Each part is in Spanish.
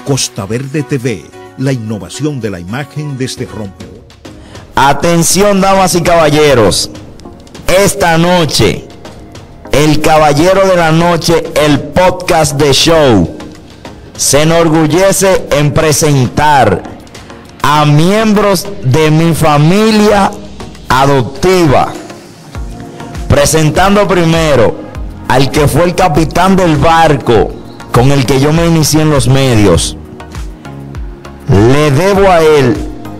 Costa Verde TV, la innovación de la imagen desde Rompo. Atención, damas y caballeros. Esta noche, el Caballero de la Noche, el podcast de show, se enorgullece en presentar a miembros de mi familia adoptiva. Presentando primero al que fue el capitán del barco con el que yo me inicié en los medios. Le debo a él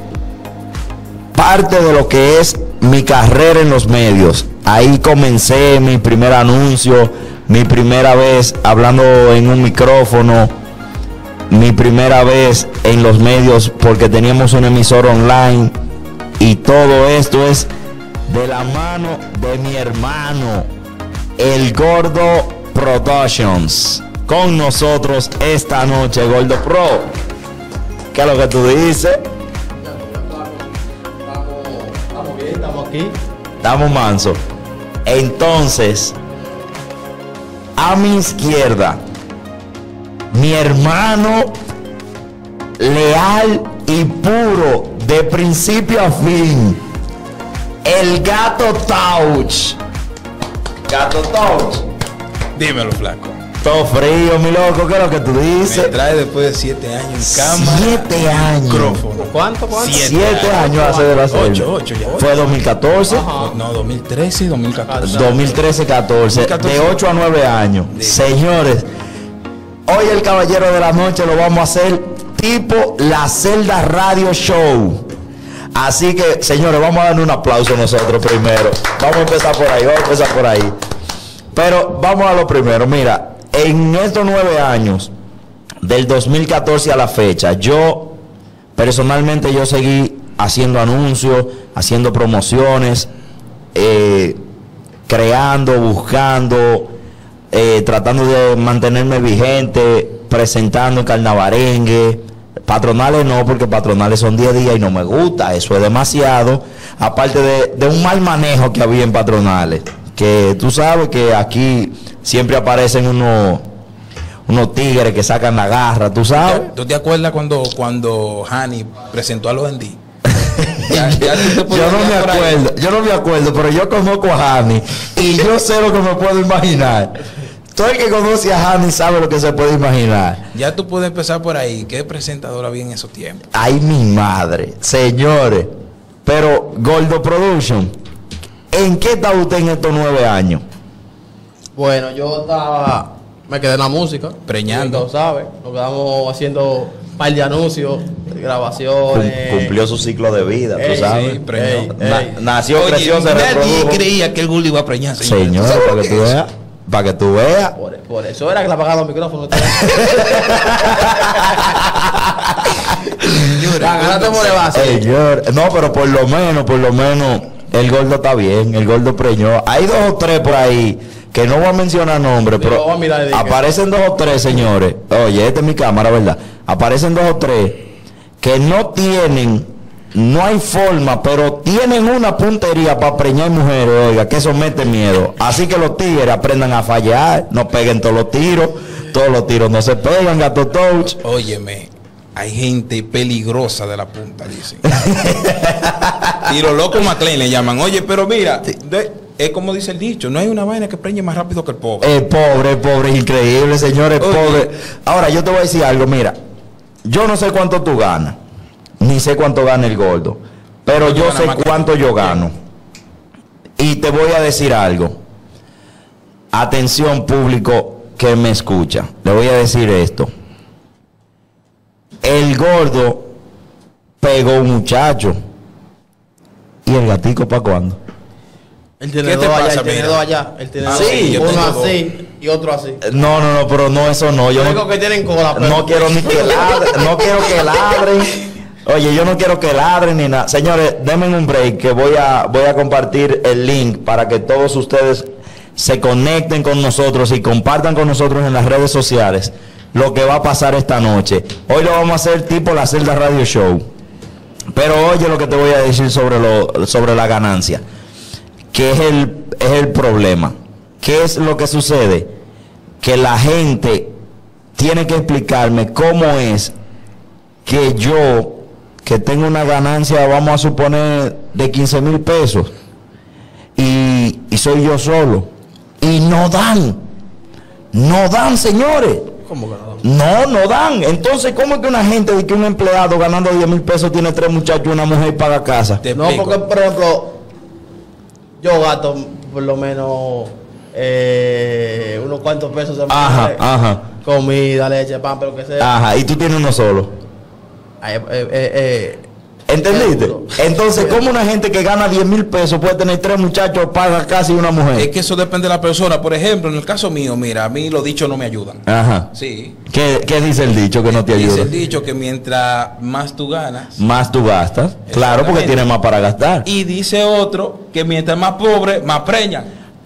parte de lo que es mi carrera en los medios. Ahí comencé mi primer anuncio, mi primera vez hablando en un micrófono, mi primera vez en los medios porque teníamos un emisor online, y todo esto es de la mano de mi hermano, el Gordo Productions. Con nosotros esta noche, Gordo Pro. ¿Qué es lo que tú dices? Estamos bien, estamos aquí. Estamos mansos. Entonces, a mi izquierda, mi hermano leal y puro de principio a fin, el Gato Touch. Gato Touch. Dímelo, flaco. Todo frío, mi loco, ¿qué es lo que tú dices? Me trae después de 7 años en cámara. 7 años. Micrófono. ¿Cuánto? 7 años hace de la serie. 8 ya. Fue 2014. Ajá. No, 2013 y 2014. 2013-14, de 8 a 9 años. Sí. Señores, hoy el Caballero de la Noche lo vamos a hacer tipo la Celda Radio Show. Así que, señores, vamos a darle un aplauso nosotros primero. Vamos a empezar por ahí, Pero vamos a lo primero. Mira, en estos 9 años, del 2014 a la fecha, yo personalmente seguí haciendo anuncios, haciendo promociones, creando, buscando, tratando de mantenerme vigente, presentando en carnavarengue. Patronales no, porque patronales son 10 días y no me gusta, eso es demasiado. Aparte de un mal manejo que había en patronales, que tú sabes que aquí siempre aparecen unos tigres que sacan la garra, tú sabes. ¿Tú te acuerdas cuando Hani presentó a los Andy? Yo no me acuerdo, pero yo conozco a Hani y yo sé lo que me puedo imaginar. Todo el que conoce a Hani sabe lo que se puede imaginar. Ya tú puedes empezar por ahí. ¿Qué presentadora había en esos tiempos? Ay, mi madre, señores. Pero, Gordo Production, ¿en qué está usted en estos 9 años? Bueno, me quedé en la música. Preñando. Tú sabes, nos quedamos haciendo un par de anuncios, grabaciones. Cumplió su ciclo de vida, tú sabes. Sí, preñó. Nació, Oye, creció, se nadie reprodujo. creía que el Gulli iba a preñar, Señor, para que tú veas. Para que tú veas. Por eso era que le apagaban los micrófonos. Señor, no, pero por lo menos, el Gordo está bien, el Gordo preñó. Hay 2 o 3 por ahí, que no voy a mencionar nombres, pero aparecen 2 o 3, señores. Oye, esta es mi cámara, ¿verdad? Aparecen 2 o 3 que no hay forma, pero tienen una puntería para preñar mujeres, oiga, que eso mete miedo. Así que los tigres aprendan a fallar, no peguen todos los tiros no se pegan, Gato Touch. Óyeme, hay gente peligrosa de la punta, dicen. Tiro loco McLean le llaman. Oye, pero mira, es como dice el dicho, no hay una vaina que preñe más rápido que el pobre. El pobre es increíble, señores, pobre. Ahora, yo te voy a decir algo, mira, yo no sé cuánto tú ganas, ni sé cuánto gana el Gordo, pero yo sé cuánto yo gano. Y te voy a decir algo. Atención, público que me escucha. Le voy a decir esto. El Gordo pegó un muchacho. ¿Y el gatico para cuándo? Él tiene 2 allá, él tiene 2 allá. Él tiene 2. Sí, uno así y otro así. No, pero no, eso no. Yo no, que tienen cola, pero no quiero ni que ladren, no quiero que ladren. Oye, yo no quiero que ladren ni nada. Señores, denme un break que voy a compartir el link para que todos ustedes se conecten con nosotros y compartan con nosotros en las redes sociales lo que va a pasar esta noche. Hoy lo vamos a hacer tipo la Celda Radio Show. Pero oye lo que te voy a decir sobre la ganancia, que es el problema. ¿Qué es lo que sucede? Que la gente tiene que explicarme cómo es que yo, que tengo una ganancia, vamos a suponer, de 15,000 pesos, y soy yo solo, y no dan, señores. ¿Cómo que no dan? No dan. Entonces, ¿cómo es que una gente, de que un empleado ganando 10,000 pesos tiene 3 muchachos y una mujer y paga casa? No, porque, por ejemplo, yo gasto por lo menos unos cuantos pesos de Ajá. comida, leche, pan, pero que sea. Ajá, y tú tienes uno solo. ¿Entendiste? Entonces, ¿cómo una gente que gana 10,000 pesos puede tener 3 muchachos, paga casi una mujer? Es que eso depende de la persona. Por ejemplo, en el caso mío, mira, a mí los dichos no me ayudan. Ajá. Sí. ¿Qué dice el dicho que no te ayuda? Dice el dicho que mientras más tú ganas, más tú gastas. Claro, porque tienes más para gastar. y dice otro que mientras más pobre, más preñan.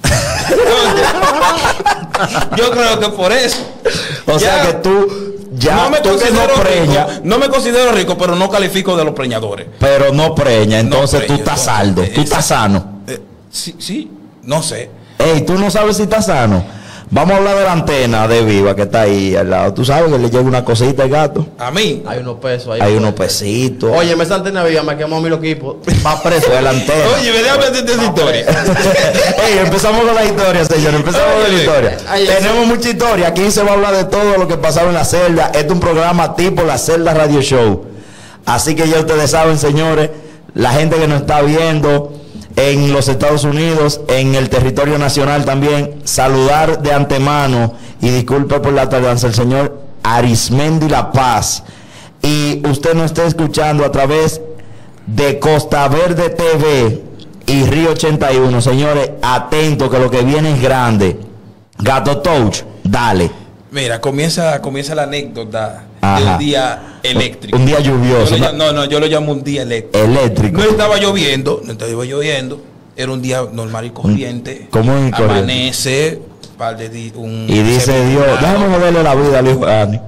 Yo creo que por eso. O sea que tú ya no me tú que considero no preña, rico, no me considero rico, pero no califico de los preñadores. pero no preña, entonces No tú preño, estás entonces, saldo, tú estás sano. Sí, no sé. Ey, tú no sabes si estás sano. Vamos a hablar de la antena de Viva que está ahí al lado. Tú sabes que le llega una cosita al gato. A mí. Hay unos pesos ahí. Hay unos pesitos. Oye, esa antena viva me quemó a mí los equipos. Va preso. Fue la antena. Oye, déjame hacerte esa historia. Ey, empezamos con la historia, señor. Empezamos con la historia. Tenemos mucha historia. Aquí se va a hablar de todo lo que pasaba en la celda. Este es un programa tipo La Celda Radio Show. Así que ya ustedes saben, señores, la gente que nos está viendo en los Estados Unidos, en el territorio nacional también, saludar de antemano y disculpe por la tardanza el señor Arismendi La Paz. Y usted nos está escuchando a través de Costa Verde TV y Río 81. Señores, atentos que lo que viene es grande. Gato Touch, dale. Mira, comienza la anécdota de Ajá. un día eléctrico. Un día lluvioso. Yo lo llamo un día eléctrico. Eléctrico. No estaba lloviendo. Era un día normal y corriente. ¿Cómo es corriente? Amanece, Y dice Dios, déjame joderle la vida al hijo de Ani.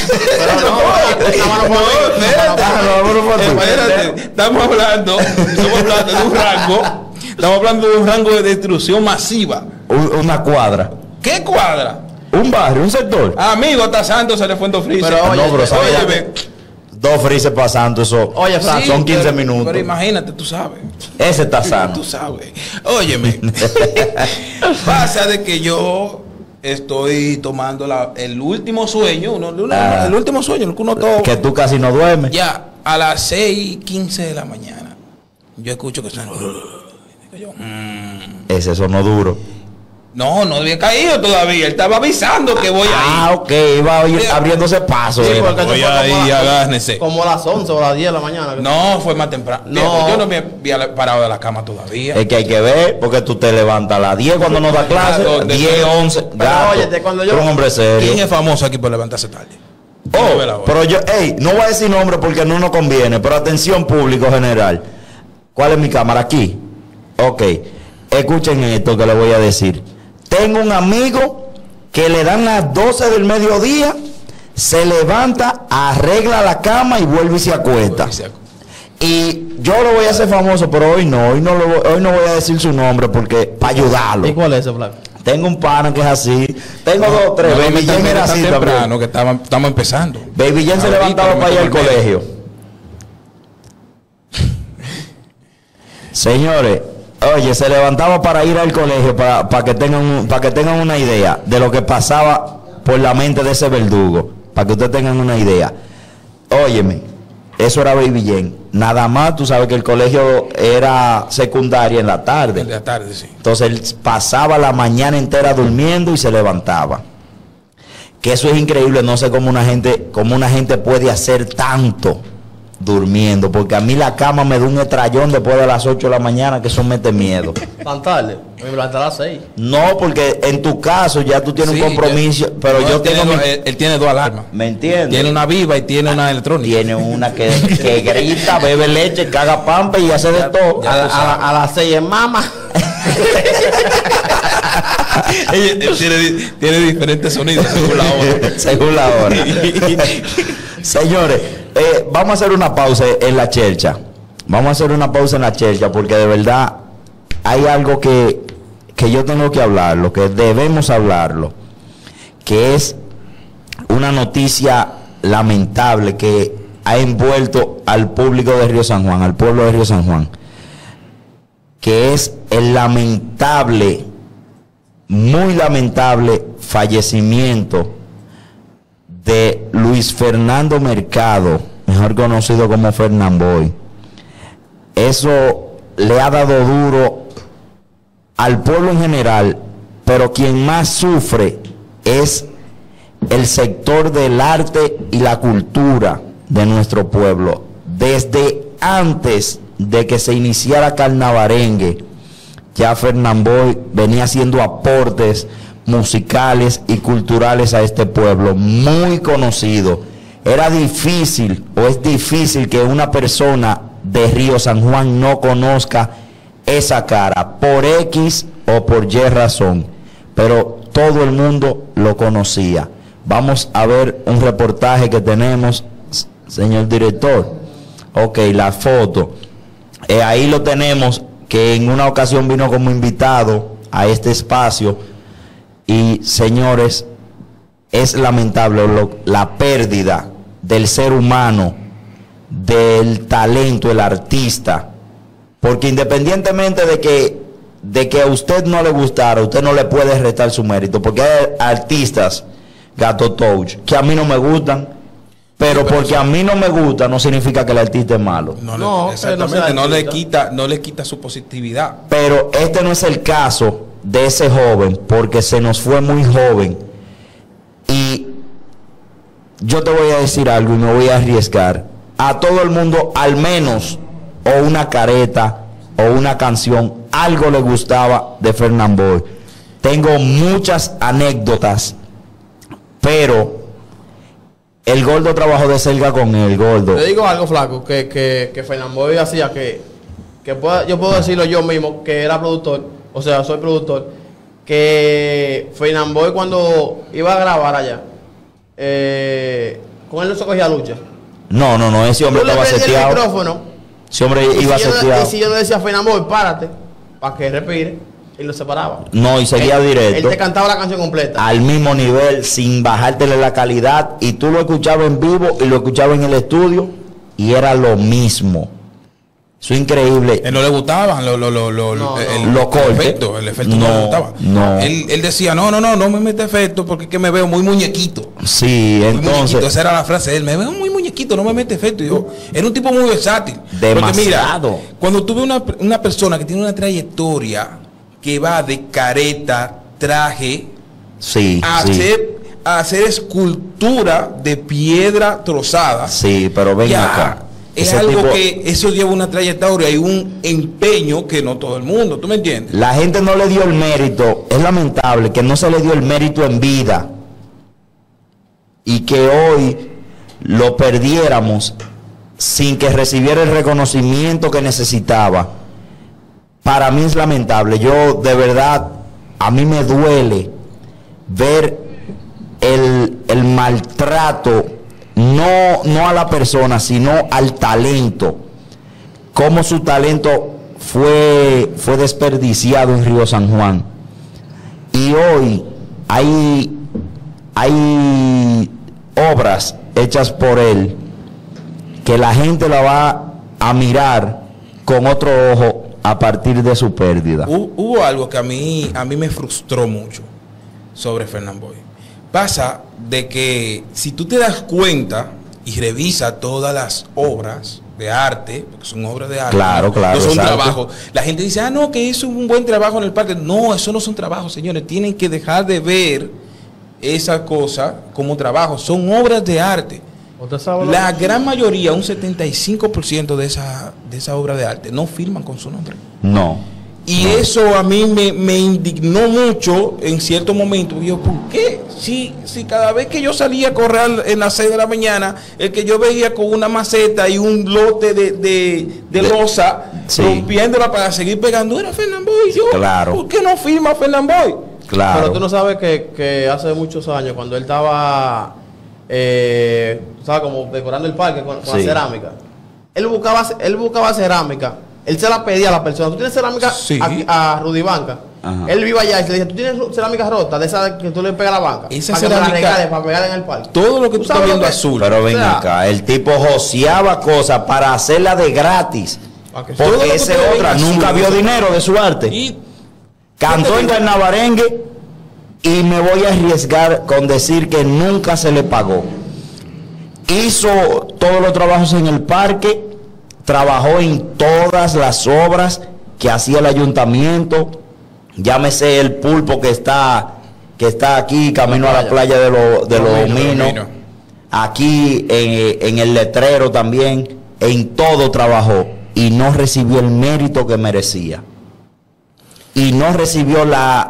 Espérate, estamos hablando de un rango. Estamos hablando de un rango de destrucción masiva. Una cuadra. ¿Qué cuadra? Un barrio, un sector. Amigo, hasta Santos se le fue en dos freezer. Pero oye, no, pero ¿sabes? óyeme. 2 freezer pasando, eso. Oye, Fran, Sí, son 15 pero- minutos. Pero imagínate, tú sabes. Ese está sano. Tú sabes. Óyeme. Pasa de que yo estoy tomando el último sueño. El último sueño, el que uno toma. Que tú casi no duermes. Ya, a las 6:15 de la mañana. Yo escucho que suena. Yo, Ese sonó duro. no había caído todavía. Él estaba avisando que voy Ah, ahí. ok, iba abriéndose paso. Sí, era. porque Voy eso fue ahí, agárrense. como a las 11 o a las 10 de la mañana. No, fue más temprano. No. Yo no me había parado de la cama todavía. Es que hay que ver, porque tú te levantas a las 10 cuando no da clase, Gato, 10, 11. Pero Gato, óyete, cuando yo- tú eres un hombre serio. ¿Quién es famoso aquí por levantarse tarde? Oh, Ve la hora. pero yo, no voy a decir nombre porque no nos conviene, pero atención público general. ¿Cuál es mi cámara? Aquí. Ok. Escuchen esto que le voy a decir. Tengo un amigo que le dan las 12 del mediodía, se levanta, arregla la cama y vuelve y se acuesta. Y yo lo voy a hacer famoso, pero hoy no voy a decir su nombre porque para ayudarlo. ¿Y cuál es ese, Flaco? Tengo un pana que es así. Tengo 2 o 3. No, Baby Jen era así también. temprano, que estamos empezando. Baby Jen se Ahorita levantaba me para ir al meto primero. colegio. Señores, oye, se levantaba para ir al colegio para que tengan una idea de lo que pasaba por la mente de ese verdugo. Para que ustedes tengan una idea. Óyeme, eso era Baby Jen. Nada más, tú sabes que el colegio era secundaria en la tarde. En la tarde, sí. Entonces él pasaba la mañana entera durmiendo y se levantaba. Que eso es increíble, no sé cómo una gente puede hacer tanto durmiendo, porque a mí la cama me da un estrellón después de las 8 de la mañana, que eso mete miedo. Tan tarde. Me levanté a las 6. No, porque en tu caso ya tú tienes Sí, un compromiso, pero no, yo él tengo tiene, mi... él tiene 2 alarmas. ¿Me entiendes? Tiene una viva y tiene una electrónica. Tiene una que grita, bebe leche, caga pampa y hace de todo. A las 6 es mamá. Él tiene diferentes sonidos según la hora. Según la hora. Señores, vamos a hacer una pausa en la chercha. Vamos a hacer una pausa en la chercha porque de verdad hay algo que yo tengo que hablarlo, que debemos hablarlo, que es una noticia lamentable que ha envuelto al público de Río San Juan, al pueblo de Río San Juan, que es el lamentable, muy lamentable fallecimiento de Luis Fernando Mercado, mejor conocido como Fernamboy. Eso le ha dado duro al pueblo en general, pero quien más sufre es el sector del arte y la cultura de nuestro pueblo. Desde antes de que se iniciara Carnavarengue, ya Fernamboy venía haciendo aportes musicales y culturales a este pueblo, muy conocido. Era difícil, o es difícil, que una persona de Río San Juan no conozca esa cara, por X o por Y razón, pero todo el mundo lo conocía. Vamos a ver un reportaje que tenemos, señor director. Ok, la foto. Ahí lo tenemos, que en una ocasión vino como invitado a este espacio. Y señores, es lamentable la pérdida del ser humano, del talento, el artista. Porque independientemente de que a usted no le gustara, usted no le puede restar su mérito. Porque hay artistas, Gato Touch, que a mí no me gustan, pero porque a mí no me gusta no significa que el artista es malo. No, exactamente, no le quita su positividad. Pero este no es el caso de ese joven, porque se nos fue muy joven. Y yo te voy a decir algo y me voy a arriesgar. A todo el mundo, al menos, o una careta, o una canción, algo le gustaba de Fernamboy. Tengo muchas anécdotas, pero el Gordo trabajó de cerca con él, Gordo. Te digo algo, flaco, que Fernamboy hacía yo puedo decirlo yo mismo, que era productor, o sea, soy productor, que Fernamboy cuando iba a grabar allá, con él no se cogía lucha. No, ese hombre estaba seteado. El micrófono, ese hombre iba seteado. Y si yo le decía a Fernamboy, párate, para que respire, y lo separaba. No, y seguía directo. Él te cantaba la canción completa. Al mismo nivel, sin bajártele la calidad. Y tú lo escuchabas en vivo y lo escuchabas en el estudio, y era lo mismo. Eso es increíble. Él no le gustaban los cortes. El efecto no le gustaba. No. Él decía, no me mete efecto porque es que me veo muy muñequito. Sí, muy entonces. Muñequito. Esa era la frase de él, me veo muy muñequito, no me mete efecto. Y yo, era un tipo muy versátil. Demasiado. Porque mira, cuando tuve una persona que tiene una trayectoria que va de careta, traje, sí, a hacer escultura de piedra trozada. Sí, pero ven acá. Es algo que eso lleva una trayectoria y un empeño que no todo el mundo, ¿tú me entiendes? La gente no le dio el mérito, es lamentable que no se le dio el mérito en vida y que hoy lo perdiéramos sin que recibiera el reconocimiento que necesitaba. Para mí es lamentable. Yo de verdad, a mí me duele ver el maltrato, no a la persona, sino al talento. Cómo su talento fue desperdiciado en Río San Juan. Y hoy hay obras hechas por él que la gente la va a mirar con otro ojo a partir de su pérdida. Hubo algo que a mí me frustró mucho sobre Fernamboy. Pasa de que si tú te das cuenta y revisas todas las obras de arte, porque son obras de arte, claro, no son exacto. trabajos. La gente dice, no, que eso es un buen trabajo en el parque. No, eso no son trabajos, señores. Tienen que dejar de ver esa cosa como trabajo. Son obras de arte. La gran mayoría, un 75% de esa obra de arte, no firman con su nombre. No. Y eso a mí me indignó mucho en cierto momento. Yo, ¿por qué? Si cada vez que yo salía a correr en las 6 de la mañana, el que yo veía con una maceta y un lote de losa, sí, rompiéndola para seguir pegando, era Fernamboy. Yo, claro. ¿Por qué no firma Fernamboy? Claro. Pero tú no sabes que hace muchos años, cuando él estaba, ¿sabes? Como decorando el parque con la cerámica, él buscaba cerámica. Él se la pedía a la persona. ¿Tú tienes cerámica? Sí. A Rudy Banca? Él vive allá y le dije, ¿tú tienes cerámica rota? De esa que tú le pegas a la banca. Esa para cerámica, que me la regales, para pegarla en el parque. Todo lo que tú estás viendo azul. Pero ven acá, el tipo joseaba cosas para hacerla de gratis. Porque ese otra nunca vio dinero de su arte. Y cantó en carnavarengue y me voy a arriesgar con decir que nunca se le pagó. Hizo todos los trabajos en el parque, trabajó en todas las obras que hacía el ayuntamiento, llámese el pulpo que está aquí camino a la playa de los Minos, aquí en el letrero también, en todo trabajó y no recibió el mérito que merecía y no recibió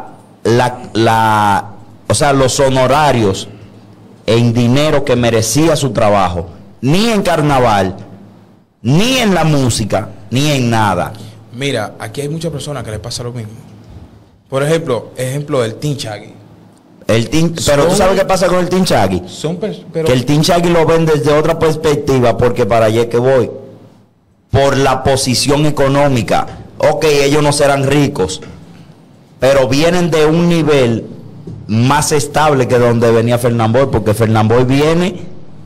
los honorarios en dinero que merecía su trabajo, ni en carnaval, ni en la música, ni en nada. Mira, aquí hay muchas personas que les pasa lo mismo. Por ejemplo, el Team Shaggy. Pero tú sabes qué pasa con el Team Shaggy. Que el Team Shaggy lo ven desde otra perspectiva, porque para allá que voy, por la posición económica. Ok, ellos no serán ricos, pero vienen de un nivel más estable que donde venía Fernán Boy, porque Fernán Boy viene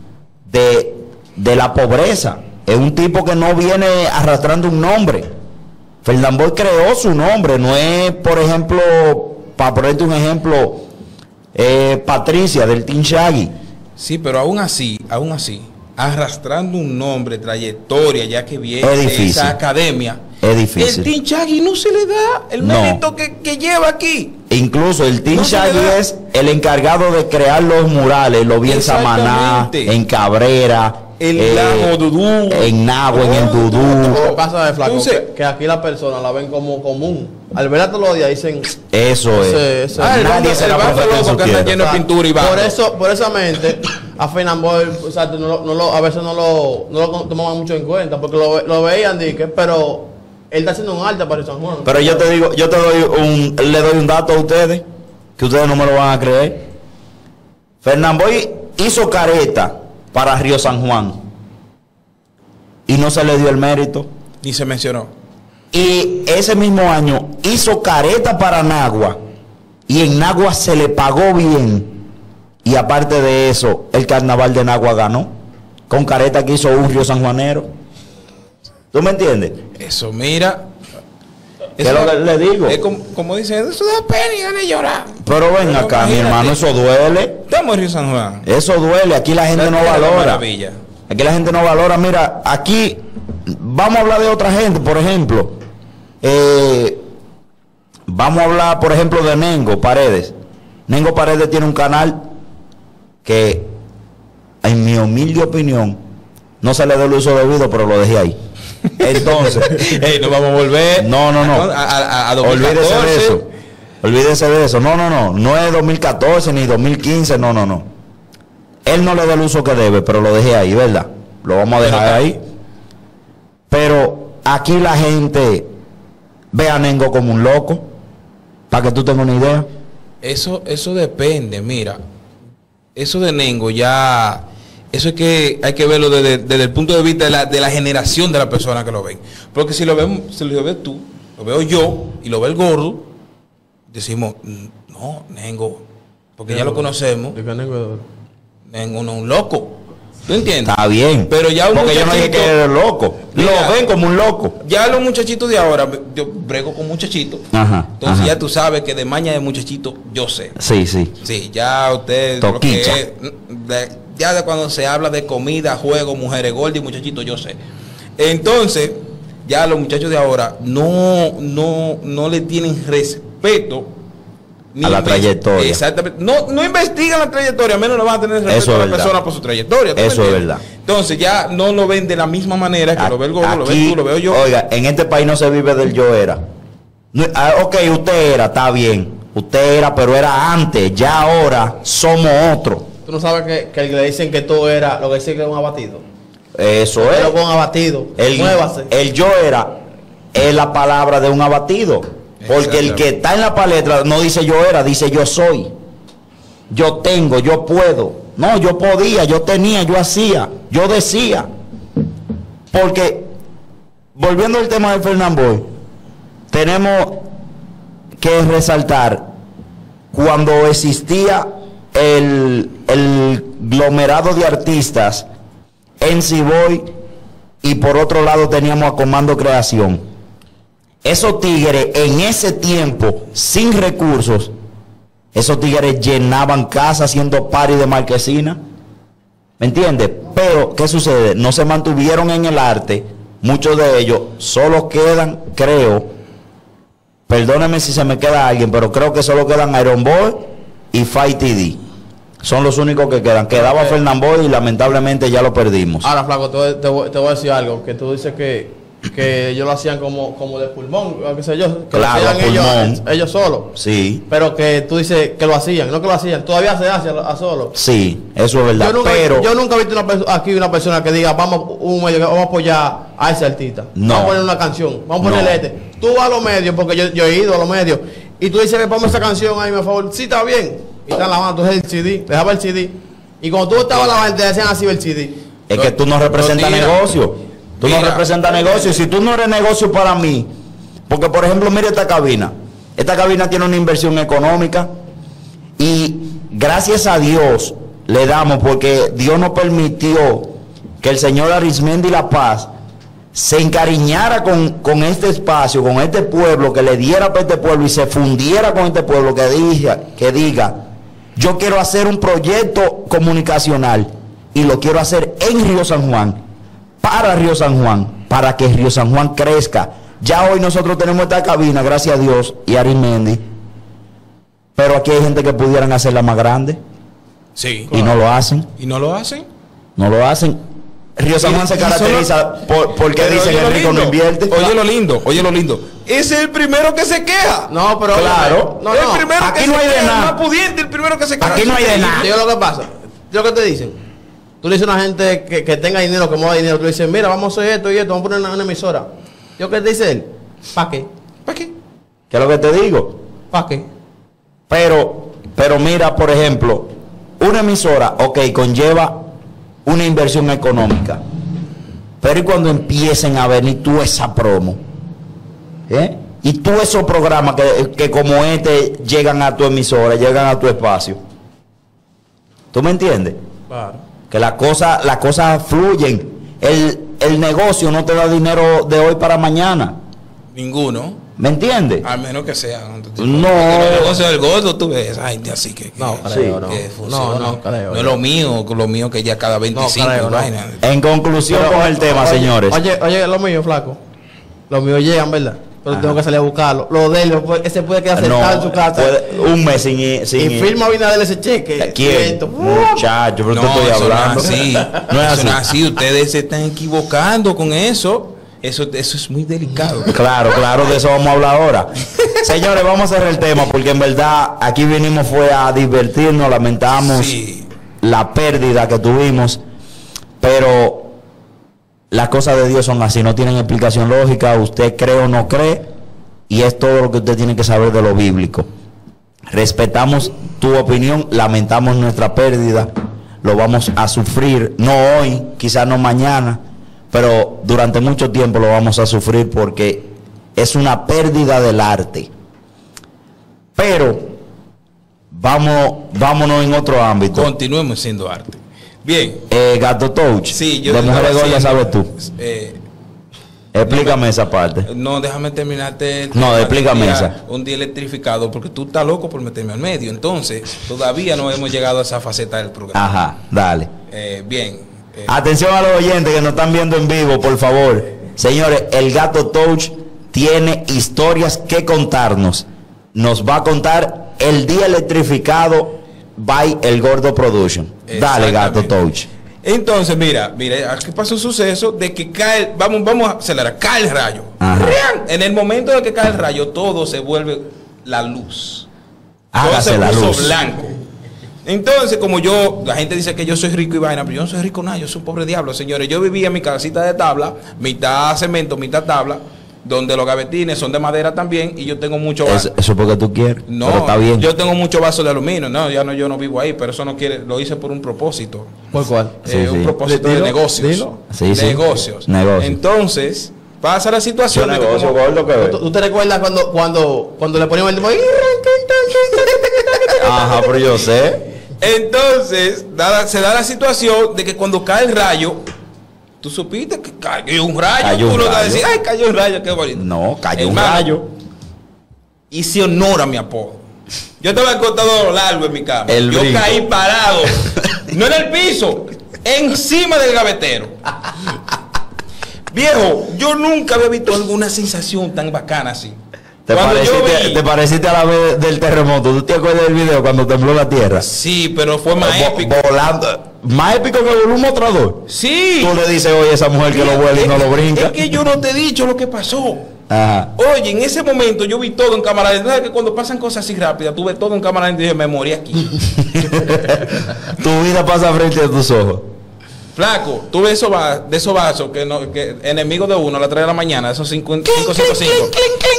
de la pobreza. Es un tipo que no viene arrastrando un nombre. Fernán Boy creó su nombre, no es, por ejemplo, para ponerte un ejemplo, Patricia del Team Shaggy. Sí, pero aún así, arrastrando un nombre, trayectoria, ya que viene de esa academia, es difícil. El Team Shaggy no se le da el mérito que lleva aquí. Incluso el Team Shaggy es el encargado de crear los murales, lo vi en Samaná, en Cabrera, el Lago Dudú, en Nagua, en el Dudú. Lo que pasa de flaco, que aquí las personas la ven como común. Al verla todos los días dicen eso es. Nadie se la profeta en su tierra. Lleno de pintura y por esa mente a Fernán Boy, o sea, a veces no lo tomaban mucho en cuenta porque lo veían, pero él está haciendo un arte para San Juan. Pero yo te digo, le doy un dato a ustedes que ustedes no me lo van a creer. Fernán Boy hizo careta para Río San Juan y no se le dio el mérito ni se mencionó. Y ese mismo año hizo careta para Nagua y en Nagua se le pagó bien, y aparte de eso el carnaval de Nagua ganó con careta que hizo un río sanjuanero. ¿Tú me entiendes? Eso, mira, ¿qué es lo que le digo? Es como dicen, eso da pena y gana de llorar. Pero ven acá, mi hermano, eso duele. Estamos en Río San Juan. Eso duele, aquí la gente no valora. Aquí la gente no valora. Mira, aquí vamos a hablar de otra gente, por ejemplo. Vamos a hablar, por ejemplo, de Nengo Paredes. Nengo Paredes tiene un canal que, en mi humilde opinión, no se le dio el uso debido, pero lo dejé ahí. Entonces, no vamos a volver. No. A Olvídese de eso. Olvídese de eso. No es 2014 ni 2015. No. Él no le da el uso que debe, pero lo dejé ahí, ¿verdad? Lo vamos a dejar ahí. Pero aquí la gente ve a Nengo como un loco, para que tú tengas una idea. Eso depende, mira. Eso de Nengo ya... Eso es que hay que verlo desde el punto de vista de la generación de las personas que lo ven. Porque si lo ves tú, lo veo yo y lo ve el gordo, decimos, no, Nengo, porque ya lo conocemos. Nengo no es un loco. ¿Tú entiendes? Está bien. Pero ya porque yo no dije que era loco. Lo ven como un loco. Ya los muchachitos de ahora, yo brego con muchachitos. Entonces ya tú sabes que de maña de muchachito yo sé. Sí. Sí, ya usted... Toquicha. Ya de cuando se habla de comida, juego, mujeres gordas y muchachitos, yo sé. Entonces, ya los muchachos de ahora no le tienen respeto a la trayectoria. Exactamente. No investigan la trayectoria, menos no van a tener respeto a la persona por su trayectoria. Eso es verdad. Entonces ya no lo ven de la misma manera que lo ve el gordo, lo ves tú, lo veo yo. Oiga, en este país no se vive del yo era. Ok, usted era, está bien. Usted era, pero era antes. Ya ahora somos otros. Tú no sabes que le dicen que todo era, lo que dicen que es un abatido. Eso es. Pero con abatido. Muévase. El yo era es la palabra de un abatido. Porque el que está en la palestra no dice yo era, dice yo soy. Yo tengo, yo puedo. No, yo podía, yo tenía, yo hacía, yo decía. Porque, volviendo al tema de Fernán Boy, tenemos que resaltar cuando existía el aglomerado de artistas en Ciboy y por otro lado teníamos a Comando Creación. Esos tigres en ese tiempo, sin recursos, esos tigres llenaban casas haciendo party de marquesina. ¿Me entiendes? Pero, ¿qué sucede? No se mantuvieron en el arte. Muchos de ellos solo quedan, creo, perdónenme si se me queda alguien, pero creo que solo quedan Iron Boy y Fight TD. Son los únicos que quedan. Quedaba Fernand Boy y lamentablemente ya lo perdimos. Ahora, Flaco, te voy a decir algo. Que tú dices que ellos lo hacían como de pulmón, qué sé yo. Que claro, lo hacían ellos solos. Sí. Pero que tú dices que lo hacían, no que lo hacían. Todavía se hace a solo. Sí, eso es verdad. Yo nunca he visto aquí una persona que diga, vamos a apoyar a ese artista. No. Vamos a poner una canción. Vamos a ponerle este. Tú vas a los medios, porque yo he ido a los medios. Y tú dices, ponme esa canción ahí, por favor. Sí, está bien. Y están lavando, entonces el CD, dejaba el CD. Y cuando tú estabas lavando, te decían así el CD. Es que tú no representas negocio. Tú no representas negocio. Si tú no eres negocio para mí, porque por ejemplo, mire esta cabina. Esta cabina tiene una inversión económica y gracias a Dios le damos, porque Dios nos permitió que el señor Arismendi La Paz se encariñara con este espacio, con este pueblo, que le diera para este pueblo y se fundiera con este pueblo, que diga, yo quiero hacer un proyecto comunicacional y lo quiero hacer en Río San Juan, para Río San Juan, para que Río San Juan crezca. Ya hoy nosotros tenemos esta cabina, gracias a Dios, y Arismendi, pero aquí hay gente que pudieran hacerla más grande. Sí. Y no lo hacen. ¿Y no lo hacen? No lo hacen. Río San Juan se caracteriza porque dicen que el rico no invierte. Oye lo lindo. Es el primero que se queja. No, pero claro. No, el primero aquí que no se hay de queja, nada. el más pudiente, el primero que se queja. Aquí no hay de nada. Digo lo que pasa. Lo que te dicen. Tú le dices a una gente que tenga dinero, que mueva dinero. Tú le dices, mira, vamos a hacer esto y esto. Vamos a poner una emisora. ¿Yo qué te dice él? ¿Para qué? ¿Para qué? ¿Qué es lo que te digo? ¿Para qué? Pero mira, por ejemplo, una emisora, ok, conlleva una inversión económica. Pero ¿y cuando empiecen a venir tú esa promo? Y tú esos programas que como este llegan a tu emisora, llegan a tu espacio. ¿Tú me entiendes? Claro. Que las cosas fluyen. El negocio no te da dinero de hoy para mañana. Ninguno. ¿Me entiendes? Al menos que sea. No. El negocio del gordo, tú ves. Ay, así que. No, sí. creo, no. No, Creo. no es lo mío que ya cada 25 creo, vainas. En conclusión con el tema, señores. Oye, lo mío, flaco. Los míos llegan, ¿verdad? Pero tengo que salir a buscarlo. Lo de él, ese puede quedar sentado en su casa. Un mes sin y firma Abinader ese cheque. ¿Quién? Muchacho, pero No, te estoy hablando. No es así. No es así. Ustedes se están equivocando con eso. Eso es muy delicado. Claro, de eso vamos a hablar ahora. Señores, vamos a cerrar el tema porque en verdad aquí vinimos fue a divertirnos, lamentamos la pérdida que tuvimos, pero las cosas de Dios son así, no tienen explicación lógica, usted cree o no cree, y es todo lo que usted tiene que saber de lo bíblico. Respetamos tu opinión, lamentamos nuestra pérdida, lo vamos a sufrir, no hoy, quizás no mañana, pero durante mucho tiempo lo vamos a sufrir porque es una pérdida del arte. Pero vámonos en otro ámbito. Continuemos siendo arte. Bien. Gato Touch. Sí, yo de Mujeres Gordas, ¿sabes tú? Explícame esa parte. No, déjame terminarte. No, explícame esa. Un día electrificado, porque tú estás loco por meterme al medio. Entonces, todavía no hemos llegado a esa faceta del programa. Ajá, dale. Bien. Atención a los oyentes que nos están viendo en vivo, por favor. Señores, el Gato Touch tiene historias que contarnos. Nos va a contar el día electrificado by El Gordo Production. Dale, Gato Touch. Entonces, mira, aquí pasó un suceso de que cae, vamos a acelerar, cae el rayo. En el momento de que cae el rayo, todo se vuelve la luz. Hágase todo la se puso luz. blanco. Entonces, como la gente dice que yo soy rico y vaina, pero yo no soy rico nada, yo soy un pobre diablo, señores. Yo vivía en mi casita de tabla, mitad cemento, mitad tabla, donde los gavetines son de madera también, y yo tengo mucho vaso. Eso porque tú quieres. No, pero está bien. yo tengo mucho vaso de aluminio. No, yo no vivo ahí, pero eso no quiere, lo hice por un propósito. ¿Por cuál? Un propósito de negocios. Sí, negocios. Negocios. Entonces, pasa la situación de negocio como, gordo que ve. ¿Tú te recuerdas cuando le poníamos el tipo? Ajá, pero yo sé. Entonces, se da la situación de que cuando cae el rayo, tú supiste que cayó un rayo. Cayó tú un no te vas a rayo. decir, ay, cayó un rayo, qué bonito. No, cayó un Hermano, rayo. Y se honora mi apodo. Yo estaba acostado largo en mi cama. El yo brinco. caí parado. No en el piso, encima del gavetero. Viejo, yo nunca había visto alguna sensación tan bacana así. Te Cuando yo vi- pareciste a la vez del terremoto. ¿Tú te acuerdas del video cuando tembló la tierra? Sí, pero fue más épico. Volando. Más épico que un mostrador. Sí. Tú le dices, oye, esa mujer que lo vuela y no lo brinca. Es que yo no te he dicho lo que pasó. Ajá. Oye, en ese momento yo vi todo en cámara lenta. ¿Sabes que cuando pasan cosas así rápidas, tú ves todo en cámara lenta y dije, me morí aquí? Tu vida pasa frente a tus ojos. Flaco, tú ves de esos vasos que enemigos de uno a las 3 de la mañana, esos 555.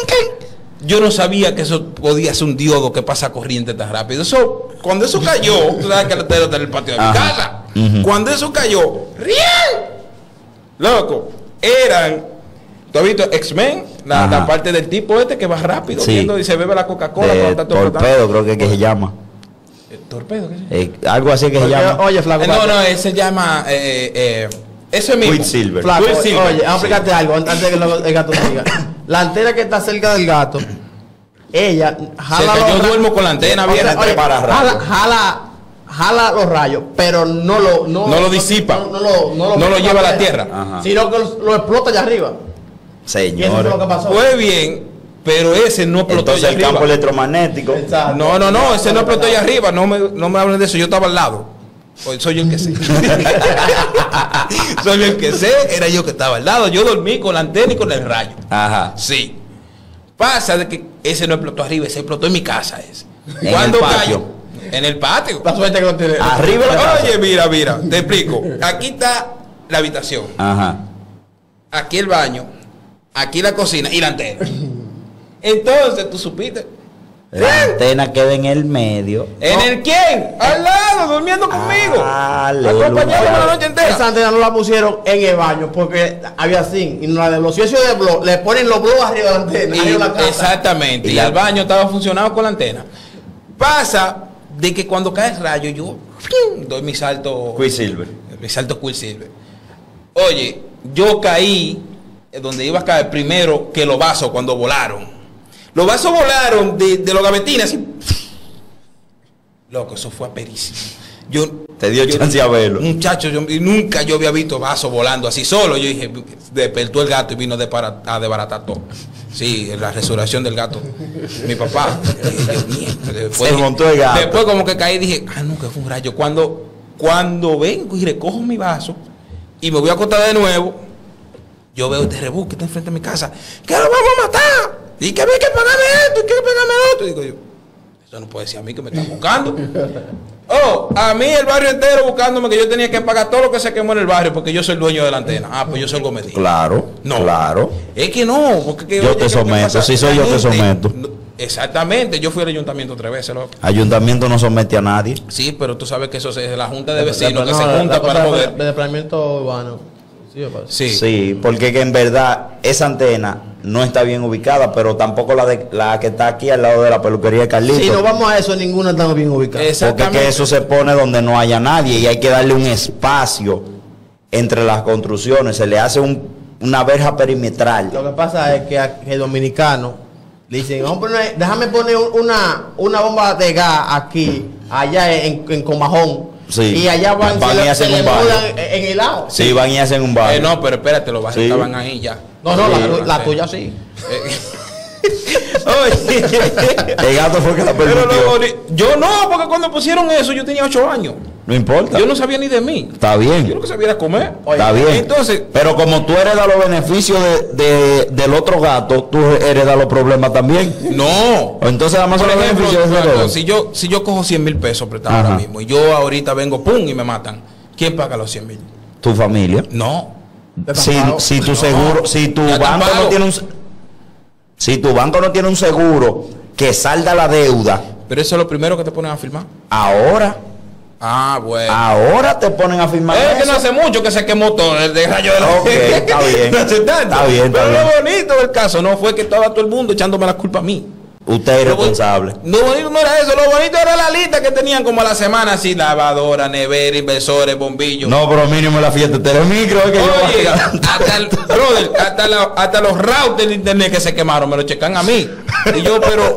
Yo no sabía que eso podía ser un diodo que pasa corriente tan rápido. Eso, cuando eso cayó, tú sabes que el hotel está en el patio de mi casa. Cuando eso cayó, ¡riel! Loco, eran, ¿tú has visto X-Men? La parte del tipo este que va rápido, Sí. viendo y se bebe la Coca-Cola cuando está todo Torpedo, creo que se llama. ¿Torpedo? ¿Qué es? Algo así que se llama. Oye, flaco. No, ese se llama ese mismo. Quicksilver. Flaco, Quicksilver. oye, vamos a explicarte algo antes de que el gato te diga. La antena que está cerca del gato, ella jala Yo los duermo con la antena o sea, abierta oye, para rayos. jala los rayos, pero no lo disipa. No lo lleva a la tierra. Ajá. sino que lo explota allá arriba. Y eso fue lo que Señores. pasó. Fue bien, pero ese no explotó Entonces allá el campo arriba. electromagnético. Exacto. No, ese no explotó allá arriba. No me hablen de eso. Yo estaba al lado. Pues soy yo el que sé. Soy yo el que sé. Era yo que estaba al lado. Yo dormí con la antena y con el rayo. Ajá. Sí. Pasa de que ese no explotó arriba, ese explotó en mi casa. Ese. En ¿Cuándo el patio? cayó? En el patio. La suerte que no tiene. Arriba de la casa. Oye, mira, te explico. Aquí está la habitación. Ajá. Aquí el baño. Aquí la cocina y la antena. Entonces, tú supiste. La antena queda en el medio. ¿En el quién? Al lado, durmiendo conmigo. Aleluya. Acompañándome la noche entera. Esa antena no la pusieron en el baño porque había zinc y no la de los ciencios de blog le ponen los blogs arriba de la antena. Y- arriba de la casa. exactamente. Y el baño estaba funcionando con la antena. Pasa de que cuando cae el rayo, yo doy mi salto. Quicksilver. Mi salto Quicksilver. Oye, yo caí donde iba a caer primero que los vasos cuando volaron. Los vasos volaron de los gavetines así. Loco, eso fue aperísimo. Te dio chance a verlo. Muchacho, nunca yo había visto vasos volando así solo. Yo dije, despertó el gato y vino a desbaratar todo. Sí, la resurrección del gato. Mi papá. Se montó el gato. Después como que caí y dije, no, que fue un rayo. Cuando vengo y recojo mi vaso y me voy a acostar de nuevo, yo veo este rebú que está enfrente de mi casa. ¡Que lo vamos a matar! Y que hay que pagarme esto, y que hay que pagarme lo otro. Y digo yo, eso no puede ser a mí que me están buscando. A mí el barrio entero buscándome que yo tenía que pagar todo lo que se quemó en el barrio porque yo soy el dueño de la antena. Pues yo soy el comediante. Claro. No. Claro. Es que no. Porque, Yo te ¿qué someto, pasa? si soy La yo te gente- someto. Exactamente. Yo fui al ayuntamiento 3 veces, loco. Ayuntamiento no somete a nadie. Sí, pero tú sabes que eso es la junta de vecinos que No, se junta para poder. de planeamiento urbano. Sí, me parece. Sí. Sí, porque que en verdad esa antena no está bien ubicada, pero tampoco la que está aquí al lado de la peluquería de Carlito. Si no vamos a eso, ninguna estamos bien ubicada. Porque Exactamente. que eso se pone donde no haya nadie y hay que darle un espacio entre las construcciones. Se le hace una verja perimetral. Lo que pasa es que el dominicano le dicen, déjame poner una bomba de gas aquí, allá en Comajón. Sí. Y allá van y se hacen le un barrio. mudan en el lado. Sí, van y hacen un barrio. No, pero espérate, los barrios Sí. estaban ahí ya. No, la Sí. tuya sí. Oye, El gato fue que la pero permitió. yo no, porque cuando pusieron eso yo tenía 8 años. No importa. Yo no sabía ni de mí. Está Yo bien. lo que sabía era comer. Está bien. Entonces, Pero como tú heredas los beneficios del otro gato, tú heredas los problemas también. no. Entonces, además, Por son los ejemplo, beneficios de ese todo. si yo cojo 100,000 pesos prestados Ajá. ahora mismo y yo ahorita vengo, pum, y me matan, ¿quién paga los 100,000? Tu familia. No. Si tu No. seguro, si tu Ya te banco pago. no tiene si tu banco no tiene un seguro que salda la deuda, Pero eso es lo primero que te ponen a firmar. ahora Ah, bueno. Ahora te ponen a firmar. Es que no hace mucho que se quemó todo el de rayo de la Ok, está bien. No hace tanto. Está bien. Pero lo bonito del caso no fue que estaba todo el mundo echándome la culpa a mí. Usted es responsable. Lo bonito no era eso, lo bonito era la lista que tenían como a la semana, así, lavadora, nevera, inversores, bombillos. No, pero mínimo la fiesta de Telemicro es que oye, hasta los routers de internet que se quemaron me lo checan a mí. Y yo, pero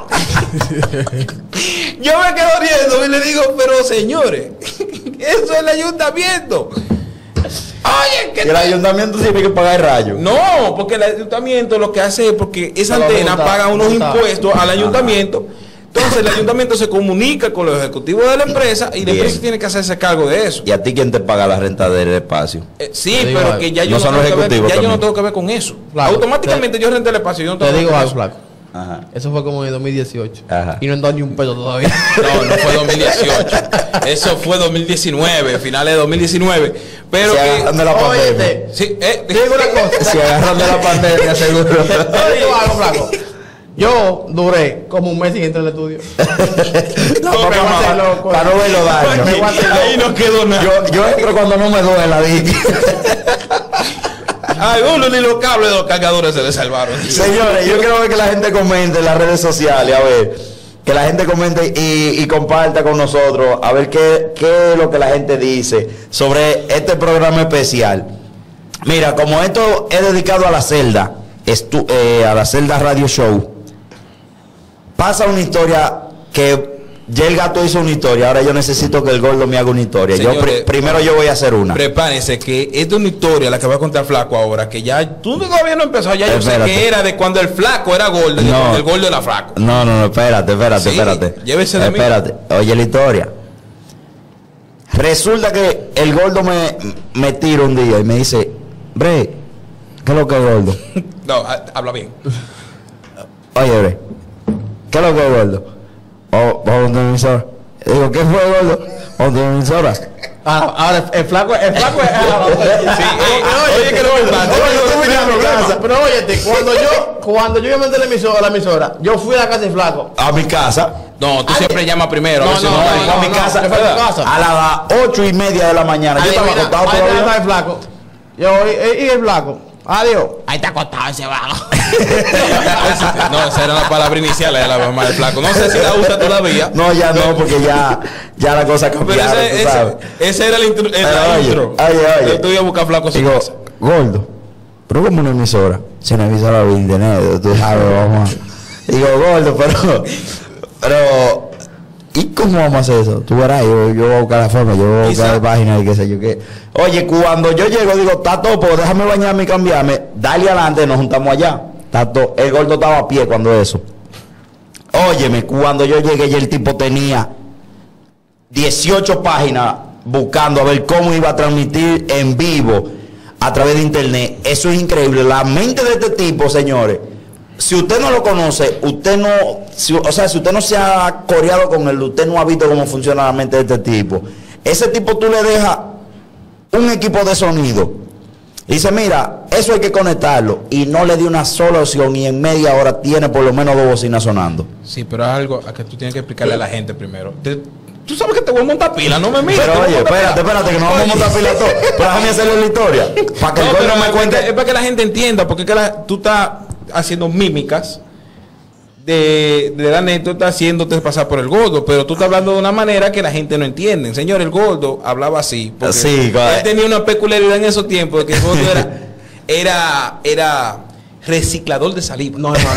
yo me quedo riendo y le digo, pero señores, eso es el ayuntamiento. Oye, que el ayuntamiento tiene que pagar el rayo. No, porque el ayuntamiento lo que hace es porque esa antena paga unos impuestos al ayuntamiento. Entonces el ayuntamiento se comunica con los ejecutivos de la empresa y la empresa tiene que hacerse cargo de eso. ¿Y a ti quién te paga la renta del espacio? Sí, pero que ya yo no tengo que ver con eso. Flaco, automáticamente yo renté el espacio. Yo no te tengo digo algo, algo, flaco. Ajá. Eso fue como en 2018. Ajá. Y no han dado ni un peso todavía. No fue 2018. Eso fue 2019, finales de 2019. Pero se agarran de la pandemia. Sí, digo una cosa. Se agarran de la pandemia, seguro. Te digo algo, flaco. Yo duré como un mes sin entrar al estudio. Para no verlo daño. Ahí no quedó nada. Yo entro cuando no me duele la dick. Ay, uno ni los cables de los cargadores se le salvaron. Señores, yo quiero ver que la gente comente en las redes sociales, a ver, que la gente comente y comparta con nosotros, a ver qué es lo que la gente dice sobre este programa especial. Mira, como esto es dedicado a la celda, a la celda radio show, pasa una historia que ya el gato hizo una historia, ahora yo necesito que el gordo me haga una historia. Señores, primero yo voy a hacer una. Prepárense que esta es una historia la que va a contar Flaco ahora, que ya tú todavía no empezó, ya yo sé que era de cuando el Flaco era gordo, y cuando el gordo era flaco. No, espérate. Llévese de mí. Espérate, oye la historia. Resulta que el gordo me tira un día y me dice, Bre, ¿qué es lo que es gordo? No, habla bien. Oye, Bre, ¿qué es lo que es gordo? Vamos a una emisora. Digo, ¿qué fue, gordo? Vamos a una emisora. Ahora, el flaco es. Sí, oye, que no me casa. Pero óyete, cuando yo llamé a la emisora, yo fui a la casa de flaco. A mi casa. No, tú siempre llamas primero. A mi casa. A las 8:30 de la mañana. Yo estaba acostado todavía. El flaco. Y el flaco. Adiós. Ahí está acostado ese vago. No, esa era la palabra inicial de la mamá del flaco. No sé si la usa todavía. No, ya no, porque ya la cosa cambió. Ese era el intro. Oye. Yo iba a buscar flaco. Digo, gordo, pero como una emisora. Si una emisora de internet, tú sabes, vamos. Digo, gordo, pero ¿y cómo vamos a hacer eso? Tú verás, yo voy a buscar la forma, yo voy a buscar la página y qué sé yo qué. Oye, cuando yo llego, digo, está todo, pues déjame bañarme y cambiarme. Dale adelante, nos juntamos allá. El gordo estaba a pie cuando eso. Óyeme, cuando yo llegué, ya el tipo tenía 18 páginas buscando a ver cómo iba a transmitir en vivo a través de internet. Eso es increíble. La mente de este tipo, señores. Si usted no lo conoce, si usted no se ha coreado con él, usted no ha visto cómo funciona la mente de este tipo. Ese tipo tú le dejas un equipo de sonido. Dice, mira, eso hay que conectarlo. Y no le di una sola opción y en media hora tiene por lo menos 2 bocinas sonando. Sí, pero es algo a que tú tienes que explicarle a la gente primero. Tú sabes que te voy a montar pila, no me mires. Pero oye, espérate, que no vamos a montar pila todo. Pero déjame hacerle la historia. Para que el gordo me cuente. Es para que la gente entienda, porque tú estás haciendo mímicas de la anécdota haciéndote pasar por el gordo, pero tú estás hablando de una manera que la gente no entiende. Señor, el gordo hablaba así. Sí, él tenía una peculiaridad en esos tiempos de que el gordo era reciclador de saliva. No, así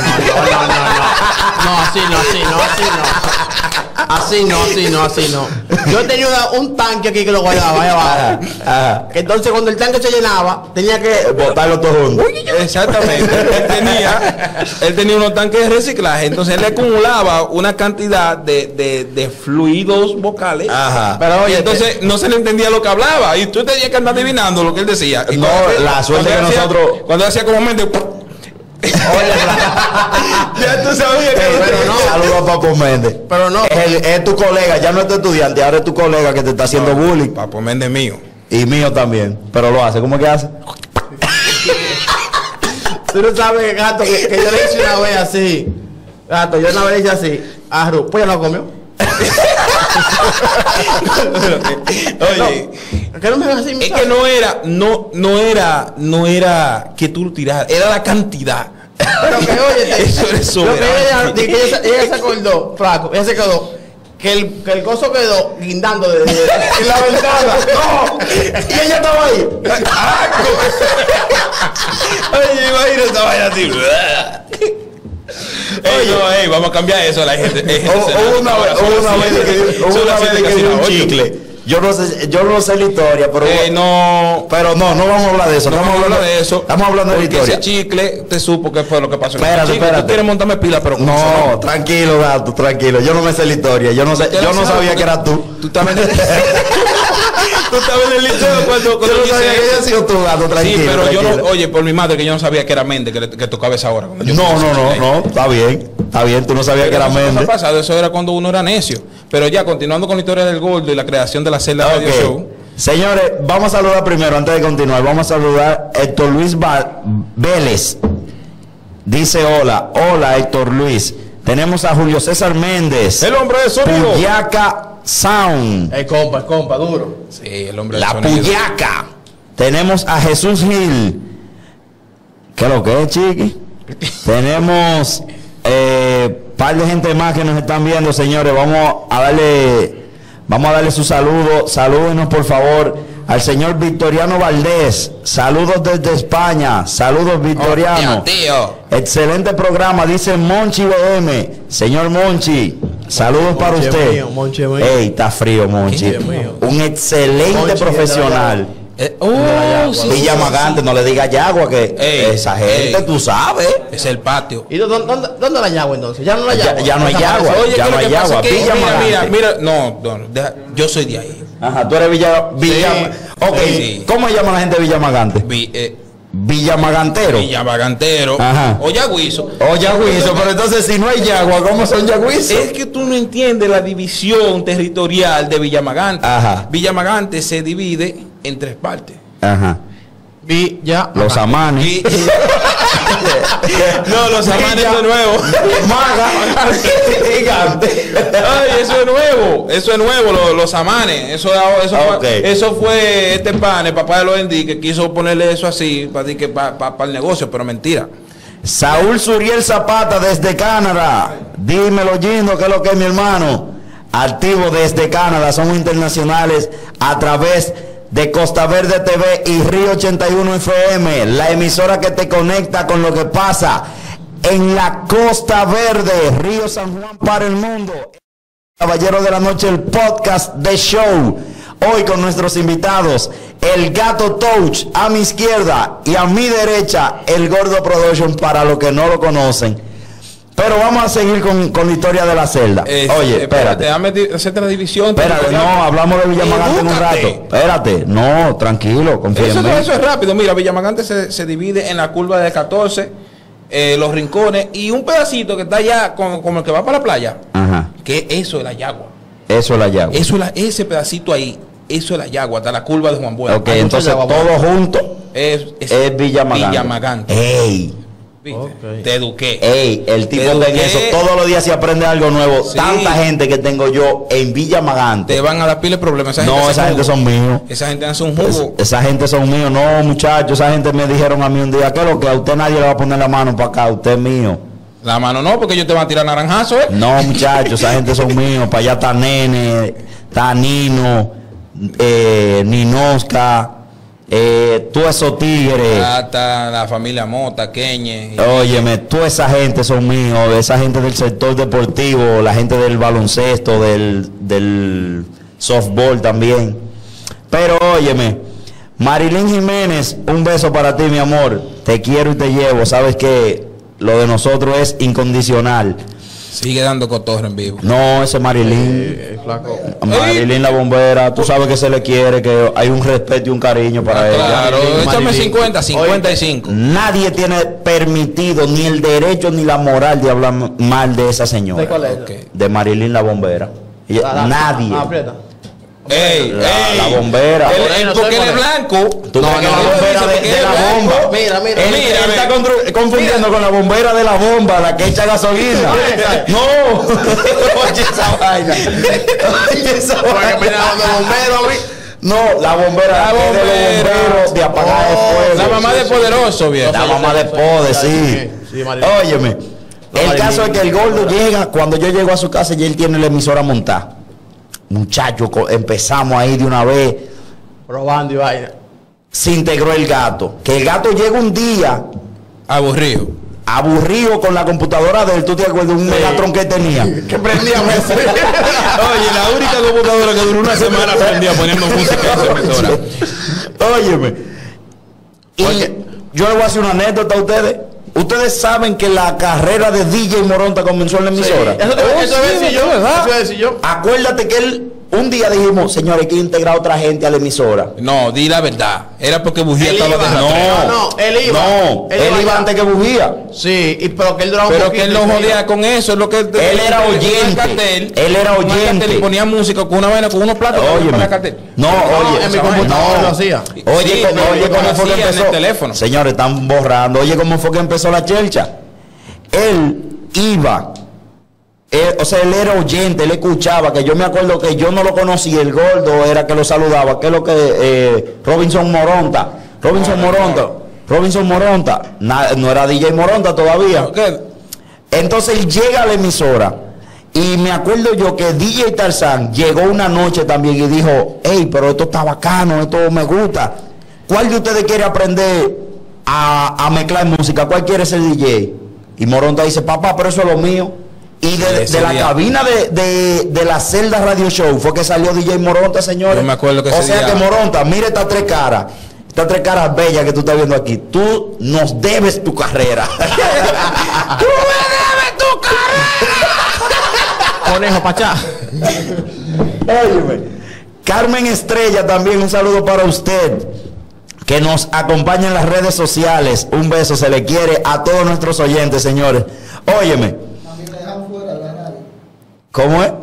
no. Yo tenía un tanque aquí que lo guardaba. Que entonces cuando el tanque se llenaba, tenía que botarlo todo junto. Exactamente. Él tenía unos tanques de reciclaje. Entonces él le acumulaba una cantidad de fluidos vocales. Ajá. Pero oye, entonces no se le entendía lo que hablaba. Y tú tenías que andar adivinando lo que él decía. Y no, la suerte que nosotros. Cuando hacía como mente. Ya tú sabías que pero no. Saludos a Papo Méndez. Pero no. Es tu colega, ya no es tu estudiante, ahora es tu colega que te está haciendo bullying. Papo Méndez mío. Y mío también. Pero lo hace. ¿Cómo es que hace? Tú no sabes, gato, que yo le hice una vez así. Gato, yo una vez le hice así. Arru, pues ya no comió. Oye, es que no era que tú lo tiraras, era la cantidad. Pero que oye, eso es ella se acordó, flaco, ella se quedó. Que el coso quedó guindando en la ventana. ¡No! Y ella estaba ahí. Oye, imagínate esta vaina así. Oye, vamos a cambiar eso a la gente. Hubo una vez que dio un chicle. Yo no sé la historia, pero no vamos a hablar de eso. Estamos hablando de la historia. Ese chicle te supo que fue lo que pasó. Espérate. Tú quieres montarme pila, pero no, tranquilo, gato, tranquilo. Yo no me sé la historia. Yo no sabía que eras tú. Tú también. Tú estabas en el liceo cuando yo no sabía que había sido tu gato, tranquilo. Sí, pero tranquilo. yo no, oye, por mi madre, que yo no sabía que era Méndez, que tocaba esa hora. No, está bien, tú no sabías que era Méndez. Eso era cuando uno era necio. Pero ya, continuando con la historia del Gordo y la creación de la celda Radio Show. Señores, vamos a saludar primero, antes de continuar, vamos a saludar a Héctor Luis Vélez. Dice hola Héctor Luis. Tenemos a Julio César Méndez. El hombre de sonido. Puyaca Sound. El compa, duro. Sí, el hombre de sonido. La Puyaca. Tenemos a Jesús Gil. ¿Qué es lo que es, chiqui? Tenemos par de gente más que nos están viendo, señores. Vamos a darle su saludo. Salúdenos, por favor, al señor Victoriano Valdés. Saludos desde España. Saludos, Victoriano. Tío. Excelente programa, dice Monchi BM. Señor Monchi, saludos para usted. Monchi mío. Ey, está frío, Monchi. Un excelente Monchi profesional. Villa Magante, no le diga Yagua, que esa gente, tú sabes. Es el patio. ¿Y dónde la Yagua entonces? Ya no la Yagua. Ya no hay Yagua. Oye, ya no hay Yagua. Villa Magante. Mira, no, yo soy de ahí. Ajá, tú eres Villa. Ok, sí. ¿Cómo se llama la gente de Villa Magante? Villamagantero. Villamagantero. Ajá. O Yagüizo. Pero entonces si no hay Yagua, ¿cómo son Yagüizos? Es que tú no entiendes la división territorial de Villamagante. Ajá. Villamagante se divide en 3 partes. Ajá. Los Amanes. No, los Amanes es nuevo. Ay, eso es nuevo, los Amanes. Eso fue este pan, el papá de los Endí, que quiso ponerle eso así para el negocio, pero mentira. Saúl Suriel Zapata desde Canadá. Dímelo, Gino, ¿qué es lo que es, mi hermano? Activo desde Canadá, somos internacionales a través de Costa Verde TV y Río 81 FM, la emisora que te conecta con lo que pasa en la Costa Verde, Río San Juan para el mundo. Caballero de la Noche, el podcast de show. Hoy con nuestros invitados, el Gato Touch a mi izquierda y a mi derecha, el Gordo Production para los que no lo conocen. Pero vamos a seguir con la historia de la celda. Oye, espérate. Déjame hacerte la división. Espérate, no, hablamos de Villamagante en un rato. Espérate, no, tranquilo, confía en mí. Eso es rápido. Mira, Villamagante se divide en la curva de 14, los rincones y un pedacito que está allá como el que va para la playa. Ajá. Que eso es la Yagua. Eso es la Yagua. Ese pedacito ahí, eso es la Yagua, hasta la curva de Juan Bueno. Ok, entonces todo junto es Villamagante. ¡Ey! Okay. Te eduqué. Ey, el tipo de eso, todos los días se aprende algo nuevo. Sí. Tanta gente que tengo yo en Villa Magante. Te van a dar pile de problemas. Esa gente son míos. Esa gente hace un jugo. Esa gente son míos. No, muchachos, esa gente me dijeron a mí un día, ¿qué es lo que? A usted nadie le va a poner la mano para acá, usted es mío. La mano no, porque yo te voy a tirar naranjazo, No, muchachos, esa gente son míos. Para allá está Nene, está Nino, Ninosca. Tú esos tigres, hasta la familia Mota, Queñe, óyeme, toda esa gente son míos, esa gente del sector deportivo, la gente del baloncesto, del softball también. Pero óyeme, Marilyn Jiménez, un beso para ti, mi amor, te quiero y te llevo, sabes que lo de nosotros es incondicional. Sigue dando cotorra en vivo. No, ese Marilyn. Marilyn la bombera. Tú sabes que se le quiere, que hay un respeto y un cariño para ella. Claro, échame 55. Nadie tiene permitido ni el derecho ni la moral de hablar mal de esa señora. ¿De cuál es? De Marilyn la bombera. Nadie. La bombera. Porque él es blanco. La bombera de la bomba. Mira. Él está confundiendo con la bombera de la bomba, la que echa gasolina. No. Oye esa vaina. Oye esa vaina. No, la bombera de los bomberos de apagar el fuego. La mamá de Poderoso, bien. La mamá de Poder, sí. Óyeme. El caso es que el gordo llega, cuando yo llego a su casa y él tiene la emisora montada. Muchachos, empezamos ahí de una vez. Probando y vaina. Se integró el gato. Que el gato llega un día aburrido con la computadora de él. ¿Tú te acuerdas de un Megatron que tenía? Que prendía meses. Oye, la única computadora que duró una semana prendía poniendo música en esa emisora. Óyeme. Y yo le voy a hacer una anécdota a ustedes. Ustedes saben que la carrera de DJ Moronta comenzó en la emisora. Sí. Eso voy a decir yo. Acuérdate que él, un día dijimos, señores, hay que integrar a otra gente a la emisora. No, di la verdad. Era porque Bujía estaba él iba antes que Bujía. Sí, pero que él duraba pero que él no jodía con eso. Es lo que él era oyente. Él era oyente. Y ponía música con una vaina, con unos platos. En mi computadora lo hacía. Oye, cómo fue que empezó. El teléfono. Señores, están borrando. Oye, cómo fue que empezó la chelcha. Él iba. Él era oyente, él escuchaba, que yo me acuerdo que yo no lo conocí, el gordo era que lo saludaba, que es lo que Robinson Moronta, no era DJ Moronta todavía. Entonces él llega a la emisora y me acuerdo yo que DJ Tarzán llegó una noche también y dijo, hey, pero esto está bacano, esto me gusta. ¿Cuál de ustedes quiere aprender a mezclar música? ¿Cuál quiere ser DJ? Y Moronta dice, papá, pero eso es lo mío. Y de la cabina de la Celda Radio Show fue que salió DJ Moronta, señores. Yo me acuerdo que o sea que Moronta, mire estas tres caras bellas que tú estás viendo aquí. Tú nos debes tu carrera. ¡Tú me debes tu carrera! Conejo Pachá. Óyeme. Carmen Estrella también, un saludo para usted, que nos acompaña en las redes sociales. Un beso, se le quiere a todos nuestros oyentes, señores. Óyeme. ¿Cómo es?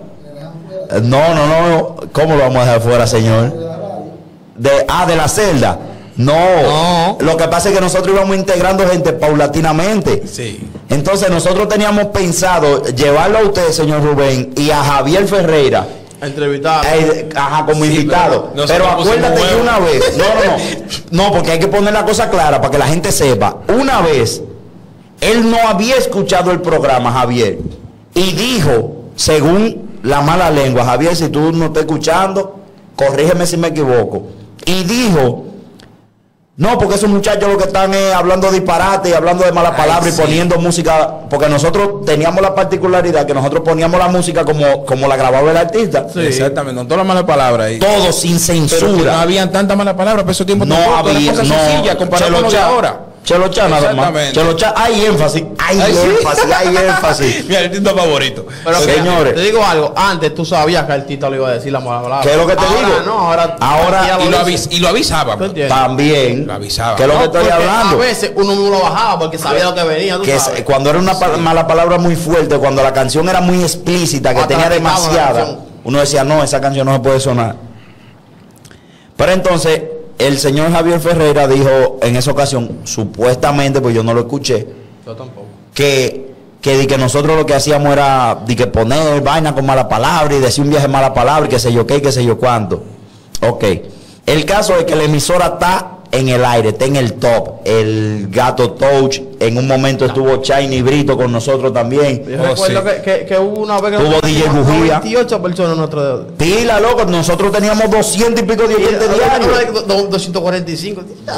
No. ¿Cómo lo vamos a dejar fuera, señor? De la celda. No. Lo que pasa es que nosotros íbamos integrando gente paulatinamente. Sí. Entonces nosotros teníamos pensado llevarlo a usted, señor Rubén, y a Javier Ferreira. Entrevistado. Como invitado. Pero acuérdate que una vez. No, porque hay que poner la cosa clara para que la gente sepa. Una vez, él no había escuchado el programa, Javier, y dijo, según la mala lengua, Javier, si tú no estás escuchando, corrígeme si me equivoco. Y dijo, no, porque esos muchachos lo que están hablando disparate y hablando de malas palabras y poniendo música, porque nosotros teníamos la particularidad que nosotros poníamos la música como la grababa el artista. Sí. Exactamente, con todas las malas palabras ahí. Todo sin censura. No habían tantas malas palabras, pero ese tiempo no había, cosas sencillas comparado con lo de ahora. Chelocha nada más. Chelocha, hay énfasis. Hay énfasis. Mi artista favorito. Pero señores, te digo algo. Antes tú sabías que el artista lo iba a decir la mala palabra. ¿Qué es lo que te digo? Ahora y lo avisaba. También. Lo avisaba. ¿Qué es lo que estoy hablando? A veces uno no lo bajaba porque sabía lo que venía. Cuando era una mala palabra muy fuerte, cuando la canción era muy explícita, que tenía demasiada, uno decía, no, esa canción no se puede sonar. Pero entonces el señor Javier Ferreira dijo en esa ocasión, supuestamente, pues yo no lo escuché, yo tampoco, que nosotros lo que hacíamos era que poner vaina con mala palabra y decir un viaje mala palabra y qué sé yo qué, qué sé yo cuánto. Ok. El caso es que la emisora está en el aire, está en el top. El Gato Touch, en un momento estuvo Shiny Brito con nosotros también. Yo recuerdo que hubo una vez que hubo DJ Bujía. 28 personas en nuestro. Pila, loco, nosotros teníamos 200 y pico de oyentes diarios. 245.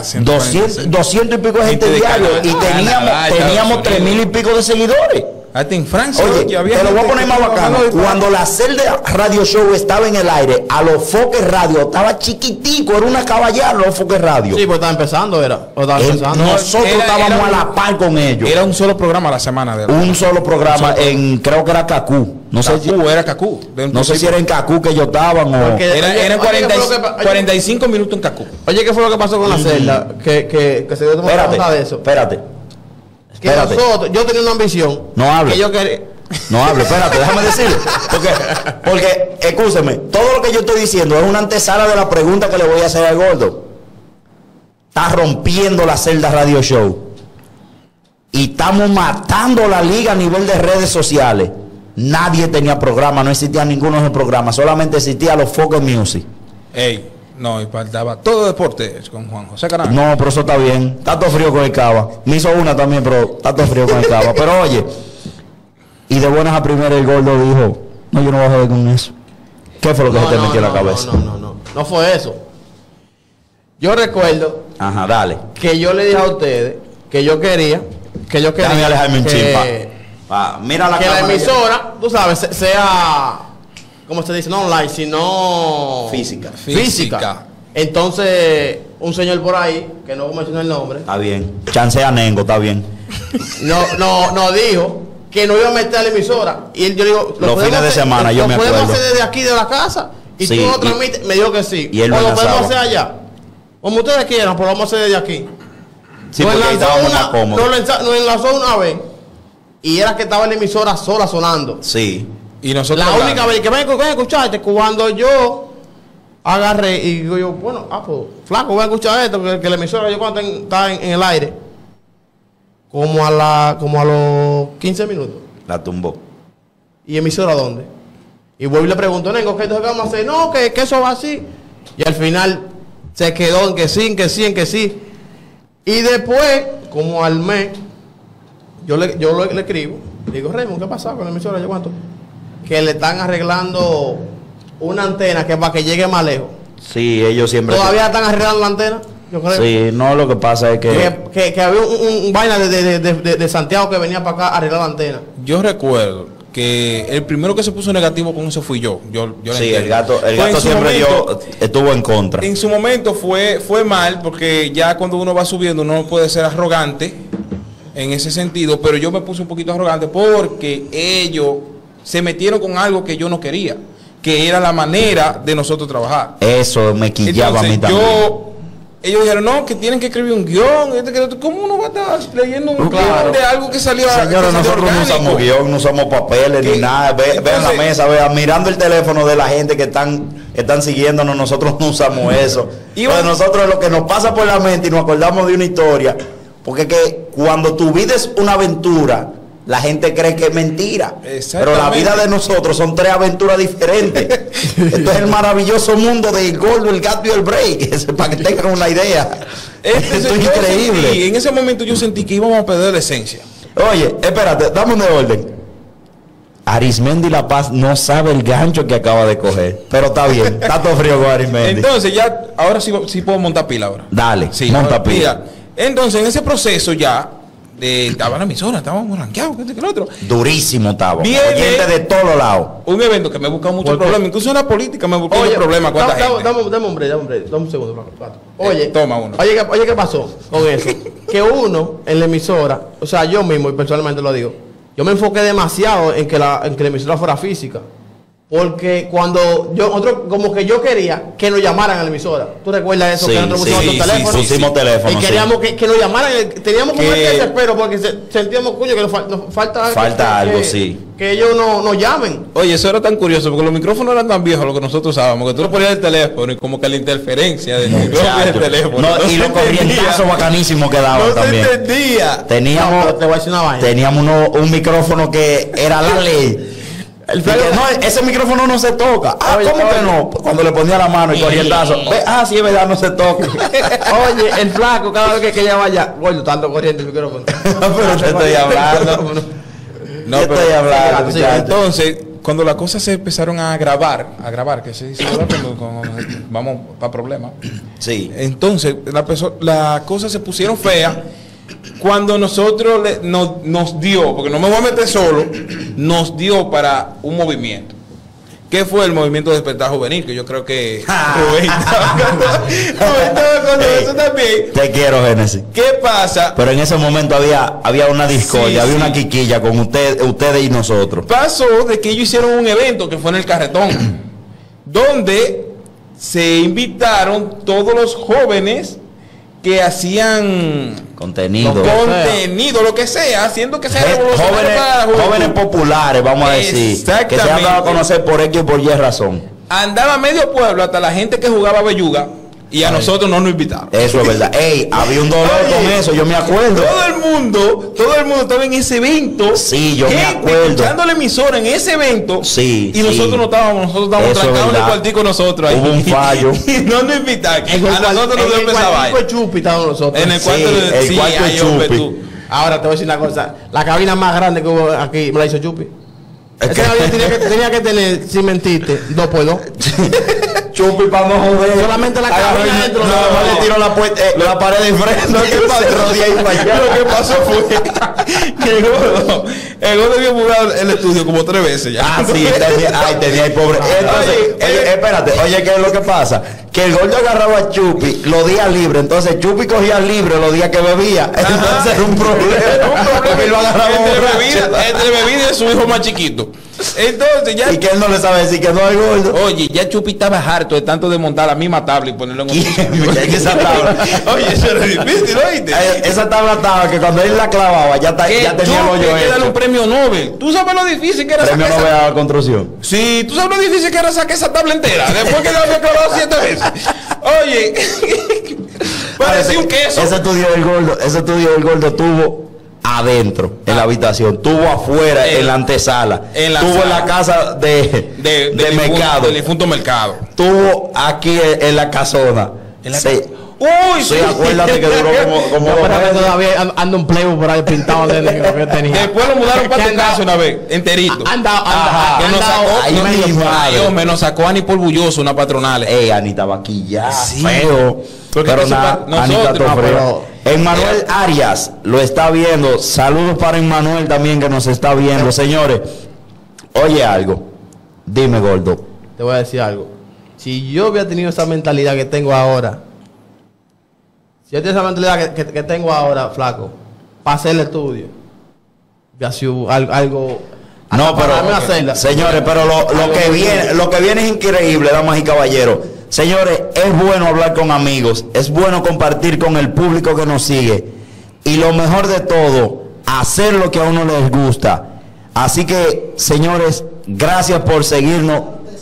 200 y pico de gente diario. Y teníamos 3000 y pico de seguidores. En Francia, oye, te lo voy a poner más bacano. Cuando la Celda Radio Show estaba en el aire, a los Foques Radio estaba chiquitico, era una caballera los Foques Radio. Sí, pues estaba empezando, nosotros estábamos a la par con ellos. Era un solo programa a la semana. Un solo programa creo que era Cacú. No sé si era Cacú. No sé si era en Cacú que ellos estaban o... Eran 45 minutos en Cacú. Oye, ¿qué fue lo que pasó con la Celda? Que se dio cuenta de eso. Espérate. Nosotros, yo tenía una ambición. No hable. Que yo quería. No hable, espérate, déjame decirlo. Porque, escúcheme, todo lo que yo estoy diciendo es una antesala de la pregunta que le voy a hacer al gordo. Está rompiendo la celda radio show. Y estamos matando la liga a nivel de redes sociales. Nadie tenía programa, no existía ninguno de los programas, solamente existía los Focus Music. Ey, no, y faltaba todo deporte con Juan José Canales. No, pero eso está bien. Está todo frío con el cava. Me hizo una también, pero está todo frío con el cava. Pero oye, y de buenas a primeras el gordo dijo, no, yo no voy a joder con eso. ¿Qué fue lo que se te metió en la cabeza? No fue eso. Yo recuerdo. Ajá, dale. Que yo le dije a ustedes que yo quería. Déjame alejarme un chimpa. Mira la que la emisora, tú sabes, sea, ¿cómo se dice? No online, sino física. Entonces, un señor por ahí, que no voy a mencionar el nombre. Está bien. Chancea Nengo, está bien. No dijo que no iba a meter a la emisora. Y yo digo, los fines de semana, yo me acuerdo. ¿Lo podemos hacer desde aquí, de la casa? Y sí, tú no transmites. Me dijo que sí. Y él o lo podemos hacer allá. Como ustedes quieran, pero lo vamos a hacer desde aquí. Sí, nos enlazó una vez. Y era que estaba la emisora sola sonando. Sí. Y nosotros la única vez que ven a escucharte, cuando yo agarré y digo yo, bueno, pues, flaco, voy a escuchar esto, que la emisora yo cuando está en el aire, como a los 15 minutos. La tumbó. ¿Y emisora dónde? Y vuelvo y le pregunto, Nengo, ¿qué vamos a hacer? No, que eso va así. Y al final se quedó en que sí. Y después, como al mes, yo le escribo, digo, Raymond, ¿qué pasa con la emisora? ¿Yo cuánto? Que le están arreglando una antena que para que llegue más lejos. Sí, ellos siempre. ¿Todavía están arreglando la antena? Yo creo. Sí, no, lo que pasa es que había un vaina de Santiago que venía para acá a arreglar la antena. Yo recuerdo que el primero que se puso negativo con eso fui yo. Sí, el gato siempre estuvo en contra. En su momento fue mal, porque ya cuando uno va subiendo uno no puede ser arrogante en ese sentido, pero yo me puse un poquito arrogante porque ellos se metieron con algo que yo no quería, que era la manera de nosotros trabajar. Eso me quillaba. Entonces, a mí también. Ellos dijeron, no, que tienen que escribir un guión. ¿Cómo uno va a estar leyendo un guión de algo que salió? Señores, nosotros no usamos guión, no usamos papeles ni nada. Vean la mesa, vean, mirando el teléfono de la gente que están siguiéndonos, nosotros no usamos eso. Pues nosotros lo que nos pasa por la mente y nos acordamos de una historia, porque que cuando tu vida es una aventura, la gente cree que es mentira. Pero la vida de nosotros son 3 aventuras diferentes. Esto es el maravilloso mundo del gordo, el gato y el break. Para que tengan una idea. Esto es increíble. En ese momento yo sentí que íbamos a perder la esencia. Oye, espérate, dame un orden. Arismendi La Paz no sabe el gancho que acaba de coger. Pero está bien, está todo frío con Arismendi. Entonces ya, ahora sí puedo montar pila ahora. Dale, sí, monta pila. Entonces en ese proceso ya estaba la emisora, estábamos rankeados, que el otro. Durísimo estaba. Oyente de todos lados. Un evento que me buscaba mucho problemas, incluso en la política me buscaba muchos problemas. Dame un segundo. Oye, toma uno. Oye, ¿qué pasó con eso? Que uno en la emisora, o sea, yo mismo y personalmente lo digo, yo me enfoqué demasiado en que la emisora fuera física. Porque cuando como que yo quería que nos llamaran a la emisora. ¿Tú recuerdas eso? Sí, que nosotros pusimos teléfono. Y queríamos que nos llamaran. Teníamos como el desespero porque sentíamos, coño, que nos falta algo, sí. Que ellos nos llamen. Oye, eso era tan curioso porque los micrófonos eran tan viejos, lo que nosotros usábamos, que tú le ponías el teléfono y como que la interferencia del micrófono y del teléfono. Y los corrientazos bacanísimos que daban también. No se entendía. Teníamos, te voy a decir una vaina. Teníamos un micrófono que era la ley. Ese micrófono no se toca. Oye, ¿cómo que no? Cuando le ponía la mano y corrientazo. Sí, es verdad, no se toca. Oye, el flaco, cada vez que ella vaya, bueno, tanto corriente el micrófono. Pero te estoy hablando. No, pero estoy hablando. Sí, entonces, cuando las cosas se empezaron a grabar, que se dice, vamos para problemas. Sí. Entonces, las cosas se pusieron feas. Cuando nosotros nos dio, porque no me voy a meter solo, nos dio para un movimiento. ¿Qué fue el movimiento de Despertar Juvenil? Que yo creo que eso también. Te quiero, Génesis. ¿Qué pasa? Pero en ese momento había una discordia, había una quiquilla con ustedes y nosotros. Pasó de que ellos hicieron un evento que fue en el Carretón, donde se invitaron todos los jóvenes que hacían contenido, lo que sea, haciendo que sea jóvenes populares, vamos a decir, que se han dado a conocer por X y por Y razón. Andaba medio pueblo, hasta la gente que jugaba belluga, y a nosotros no nos invitaron. Eso es verdad. Ey, había un dolor con eso, yo me acuerdo. Todo el mundo estaba en ese evento. Sí, yo me acuerdo. Escuchando la emisora en ese evento. Sí. Y nosotros estábamos trancados en el cuartico nosotros ahí. Hubo un fallo. Y no nos invitaron. A nosotros nos empezaba. En el cuarto Chupi estábamos nosotros. En el cuarto de Chupi. Ahora te voy a decir una cosa. La cabina más grande que hubo aquí me la hizo Chupi. Esa cabina tenía que tener, sin mentirte, 2x2. Chupi para no joder. Solamente la cabina dentro. No, le tiró la pared de frente. Lo que pasó fue que el gordo había mudado el estudio como 3 veces ya. Ah, sí, tenía el pobre. Entonces, espérate, oye, ¿qué es lo que pasa? Que el gordo agarraba a Chupi los días libres. Entonces Chupi cogía libre los días que bebía. Entonces era un problema. Porque lo agarraba entre bebida y su hijo más chiquito. Entonces ya. Y que él no le sabe decir que no hay gordo. Oye, ya Chupi estaba harto de tanto de montar la misma tabla y ponerlo en esa tabla. Oye, eso era difícil, ¿oíste? Esa tabla estaba que cuando él la clavaba ya tenía el hoyo hecho. Que darle un premio Nobel. ¿Tú sabes lo difícil que era premio Nobel a la construcción? Sí, ¿tú sabes lo difícil que era sacar esa tabla entera? Después que la había clavado 7 veces. Oye, parecía un queso. Ese estudio del gordo tuvo adentro, en la habitación, tuvo afuera, en la antesala, tuvo en la casa de mercado, del difunto mercado, tuvo aquí en la casona. Uy, sí, acuérdate que duró como todavía anda un playboy por ahí pintado de negro que tenía. Después lo mudaron para tu casa una vez, enterito. Nos sacó Ani por bulloso, una patronal. Ani estaba aquí ya, feo. Pero nada, Anita Emmanuel Arias lo está viendo. Saludos para Emmanuel también que nos está viendo. Señores, oye algo. Dime, gordo. Te voy a decir algo. Si yo hubiera tenido esa mentalidad que tengo ahora, que tengo ahora, flaco, para hacer el estudio, algo. No, pero señores, pero lo que viene es increíble, damas y caballeros. Señores, es bueno hablar con amigos, es bueno compartir con el público que nos sigue y lo mejor de todo, hacer lo que a uno les gusta. Así que, señores, gracias por seguirnos,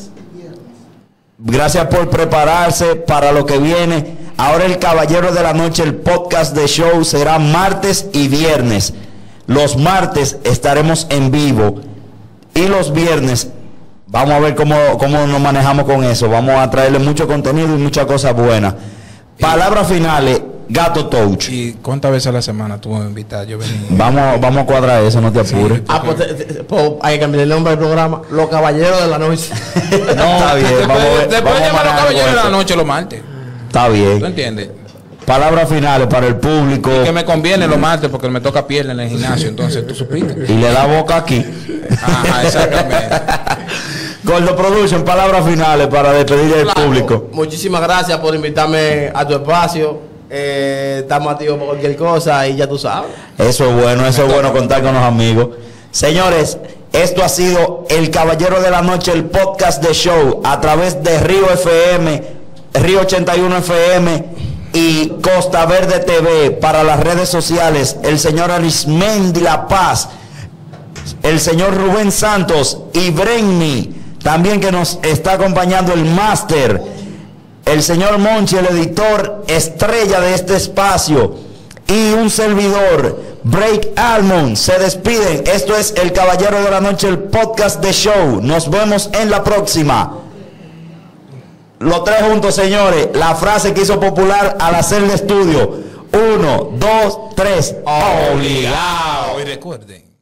gracias por prepararse para lo que viene. Ahora el Caballero de la Noche, el podcast de show, será martes y viernes. Los martes estaremos en vivo y los viernes vamos a ver cómo nos manejamos con eso. Vamos a traerle mucho contenido y muchas cosas buenas. Palabras finales, Gato Touch. ¿Y cuántas veces a la semana tú me invitas? Yo venía. Vamos a cuadrar eso, no te apures. Pues hay que cambiar el nombre del programa, Los Caballeros de la Noche. No, está bien. Después llamar Los Caballeros de la Noche los martes. Está bien. ¿Tú entiendes? Palabras finales para el público. Y que me conviene los martes porque me toca pierna en el gimnasio, entonces tú supiste. Y le da boca aquí. Ajá, exactamente. Gordo Production, palabras finales para despedir al público. Muchísimas gracias por invitarme a tu espacio. Estamos activos por cualquier cosa y ya tú sabes. Eso es bueno contar con los amigos. Señores, esto ha sido El Caballero de la Noche, el podcast de show a través de Río FM, Río 81 FM y Costa Verde TV. Para las redes sociales, el señor Arismendi La Paz, el señor Rubén Santos y Brenny, también que nos está acompañando el máster, el señor Monchi, el editor estrella de este espacio, y un servidor, Break Almond. Se despiden. Esto es El Caballero de la Noche, el podcast de show. Nos vemos en la próxima. Los tres juntos, señores. La frase que hizo popular al hacer el estudio. 1, 2, 3. Obligado. Y recuerden.